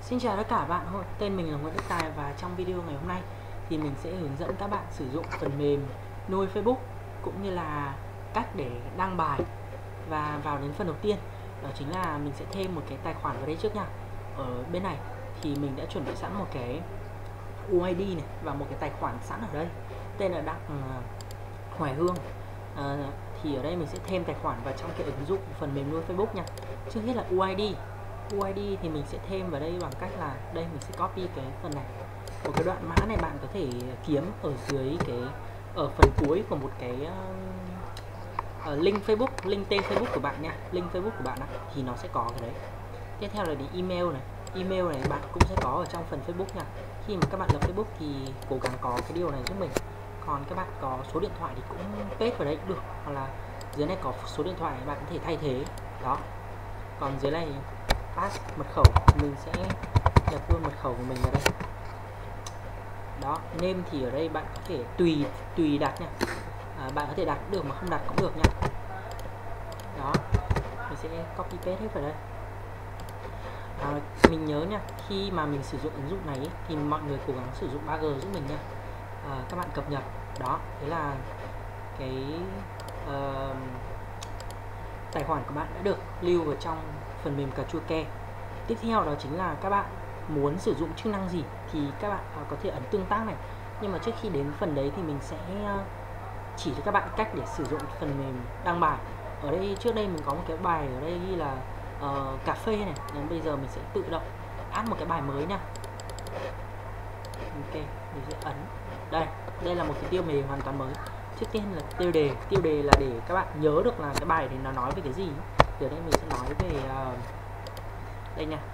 Xin chào tất cả các bạn, tên mình là Nguyễn Đức Tài và trong video ngày hôm nay thì mình sẽ hướng dẫn các bạn sử dụng phần mềm nuôi Facebook cũng như là cách để đăng bài. Và vào đến phần đầu tiên, đó chính là mình sẽ thêm một cái tài khoản vào đây trước nha. Ở bên này thì mình đã chuẩn bị sẵn một cái UID này và một cái tài khoản sẵn ở đây, tên là Đặng Hoài Hương. Thì ở đây mình sẽ thêm tài khoản vào trong cái ứng dụng phần mềm nuôi Facebook nha. Trước hết là UID thì mình sẽ thêm vào đây bằng cách là đây mình sẽ copy cái phần này. Một cái đoạn mã này bạn có thể kiếm ở dưới cái ở phần cuối của một cái link Facebook, link tên Facebook của bạn nha, link Facebook của bạn đó, thì nó sẽ có cái đấy. Tiếp theo là đi email này bạn cũng sẽ có ở trong phần Facebook nha. Khi mà các bạn lập Facebook thì cố gắng có cái điều này giúp mình. Còn các bạn có số điện thoại thì cũng paste vào đấy cũng được, hoặc là dưới này có số điện thoại bạn có thể thay thế đó. Còn dưới này pass mật khẩu, mình sẽ nhập luôn mật khẩu của mình vào đây đó. Name thì ở đây bạn có thể tùy đặt nha, bạn có thể đặt cũng được mà không đặt cũng được nha. Đó, mình sẽ copy paste hết vào đây. Mình nhớ nha, khi mà mình sử dụng ứng dụng này thì mọi người cố gắng sử dụng 3G giúp mình nha. Các bạn cập nhật đó, thế là cái tài khoản của bạn đã được lưu vào trong phần mềm cà chua ke. Tiếp theo đó chính là các bạn muốn sử dụng chức năng gì thì các bạn có thể ấn tương tác này. Nhưng mà trước khi đến phần đấy thì mình sẽ chỉ cho các bạn cách để sử dụng phần mềm đăng bài. Ở đây trước đây mình có một cái bài ở đây ghi là cà phê này, nên bây giờ mình sẽ tự động add một cái bài mới nha. Ok, mình sẽ ấn đây là một cái tiêu đề hoàn toàn mới. Trước tiên là tiêu đề là để các bạn nhớ được là cái bài thì nó nói về cái gì. Từ đây mình sẽ nói về đây nha,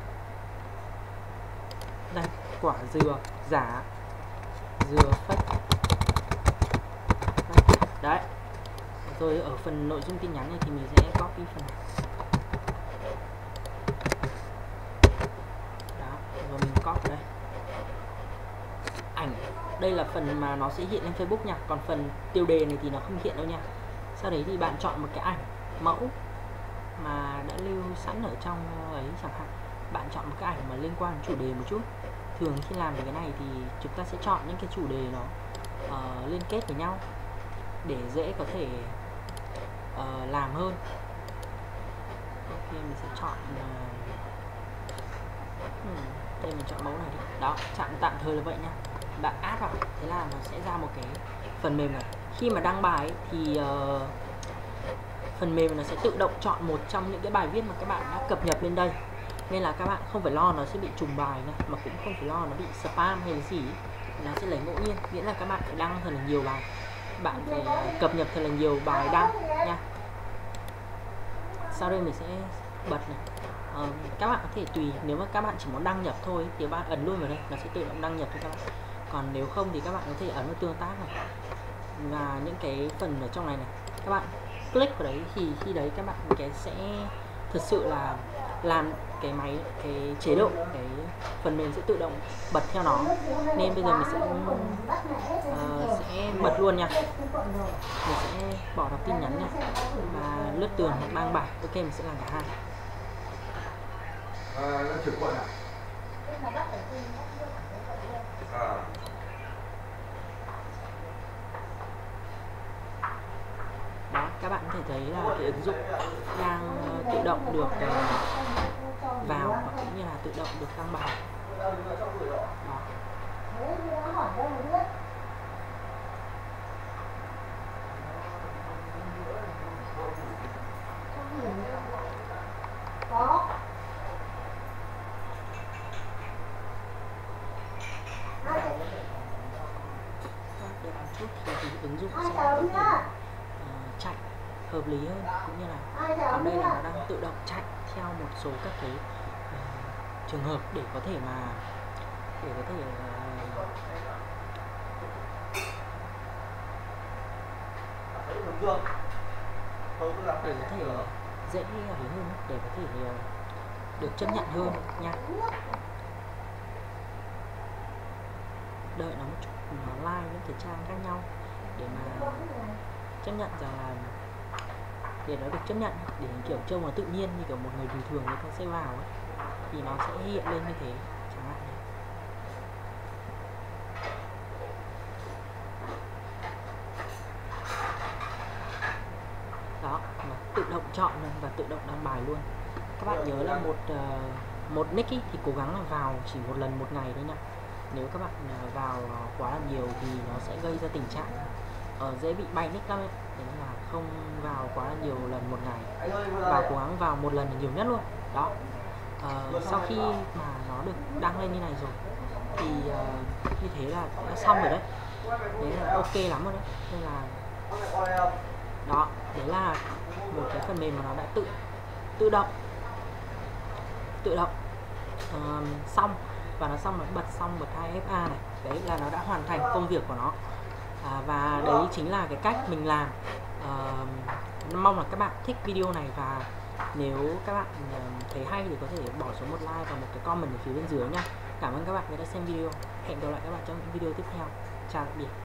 đây quả dừa giả, dừa fake đấy. Rồi ở phần nội dung tin nhắn này thì mình sẽ copy phần này đó, rồi mình copy đây. Ảnh, đây là phần mà nó sẽ hiện lên Facebook nha, còn phần tiêu đề này thì nó không hiện đâu nha. Sau đấy thì bạn chọn một cái ảnh mẫu mà đã lưu sẵn ở trong ấy, chẳng hạn bạn chọn một cái ảnh mà liên quan đến chủ đề một chút. Thường khi làm về cái này thì chúng ta sẽ chọn những cái chủ đề nó liên kết với nhau để dễ có thể làm hơn. Ok, mình sẽ chọn đây, mình chọn mẫu này đi. Đó, tạm thời là vậy nha. Bạn add vào, thế là nó sẽ ra một cái phần mềm này. Khi mà đăng bài ấy, thì phần mềm nó sẽ tự động chọn một trong những cái bài viết mà các bạn đã cập nhật lên đây, nên là các bạn không phải lo nó sẽ bị trùng bài nha, mà cũng không phải lo nó bị spam hay gì. Nó sẽ lấy ngẫu nhiên, nghĩa là các bạn phải đăng thật là nhiều bài, bạn phải cập nhật thật là nhiều bài đăng nha. Sau đây mình sẽ bật này. Các bạn có thể tùy, nếu mà các bạn chỉ muốn đăng nhập thôi thì bạn ấn luôn vào đây, nó sẽ tự động đăng nhập cho các bạn. Còn nếu không thì các bạn có thể ấn vào tương tác này, và những cái phần ở trong này này các bạn click vào đấy, thì khi đấy các bạn sẽ thực sự là làm cái chế độ, cái phần mềm sẽ tự động bật theo nó. Nên bây giờ mình sẽ bật luôn nha. Mình sẽ bỏ đọc tin nhắn nha, và lướt tường hoặc đăng bài. Ok, mình sẽ làm cả hai. Đó, các bạn có thể thấy là cái ứng dụng đang tự động được vào và cũng như là tự động được đăng bài. Đó. Để một chút thì ứng dụng sẽ có thể chạy hợp lý hơn, cũng như là ở đây là nó đang tự động chạy theo một số các cái trường hợp để có thể dễ hiểu hơn, để có thể được chấp nhận hơn nha. Đợi nó một chút, nó like những cái trang khác nhau để mà chấp nhận rằng là để nó được chấp nhận, để kiểu trông nó tự nhiên như kiểu một người bình thường người ta sẽ vào ấy, thì nó sẽ hiện lên như thế. chọn và tự động đăng bài luôn. Các bạn nhớ là một nick ý, thì cố gắng là vào chỉ một lần một ngày thôi nha. Nếu các bạn vào quá là nhiều thì nó sẽ gây ra tình trạng dễ bị bay nick lắm ấy. Thế nên là không vào quá là nhiều lần một ngày, và cố gắng vào một lần là nhiều nhất luôn. Đó. Sau khi mà nó được đăng lên như này rồi thì như thế là đã xong rồi đấy. Đấy là ok lắm rồi đấy. Nên là đó, đấy là một cái phần mềm mà nó đã tự động xong, và nó xong, nó bật xong, bật 2FA này. Đấy là nó đã hoàn thành công việc của nó. Và đấy chính là cái cách mình làm. Mong là các bạn thích video này, và nếu các bạn thấy hay thì có thể bỏ xuống một like và một cái comment ở phía bên dưới nha. Cảm ơn các bạn đã xem video. Hẹn gặp lại các bạn trong những video tiếp theo. Chào tạm biệt.